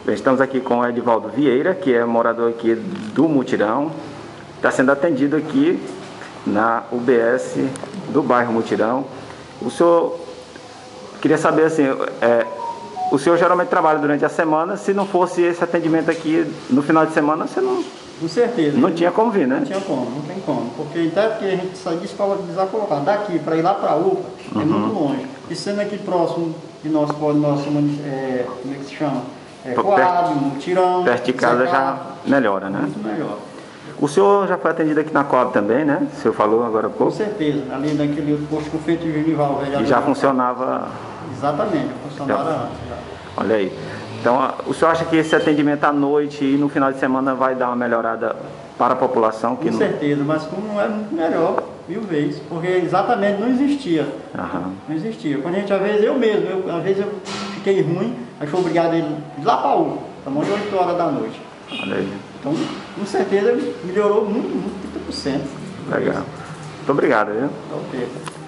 Estamos aqui com o Edivaldo Vieira, que é morador aqui do Mutirão. Está sendo atendido aqui na UBS do bairro Mutirão. O senhor, queria saber assim, o senhor geralmente trabalha durante a semana. Se não fosse esse atendimento aqui no final de semana, você não... Com certeza. Não tinha como vir, né? Não tinha como, não tem como. Porque até porque a gente sai de escola desacolocar daqui para ir lá para a UPA é muito longe. E sendo aqui próximo de nosso como é que se chama? Coab, Mutirão. Perto de casa já melhora, né? Muito melhor. O senhor já foi atendido aqui na Coab também, né? O senhor falou agora há pouco. Com certeza. Ali naquele outro posto que o feito de Genival. E já funcionava... Exatamente, funcionava antes já. Olha aí. Então, o senhor acha que esse atendimento à noite e no final de semana vai dar uma melhorada para a população? Com certeza, mas como é muito melhor, 1000 vezes, porque exatamente não existia. Não existia. Quando a gente, às vezes, às vezes eu fiquei ruim, aí fui obrigado a ir lá para a UPA, estamos de 8 horas da noite. Olha aí. Então, com certeza, melhorou muito, 30%. Legal. Muito obrigado, viu? Ok.